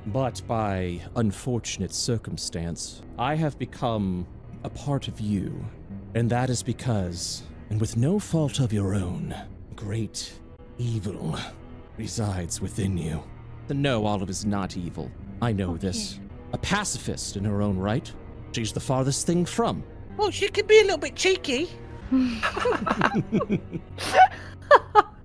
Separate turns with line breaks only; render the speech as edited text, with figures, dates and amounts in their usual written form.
But by unfortunate circumstance, I have become a part of you. And that is because, and with no fault of your own, great evil resides within you. No, Olive is not evil. I know this. A pacifist in her own right. She's the farthest thing from.
Well, she can be a little bit cheeky.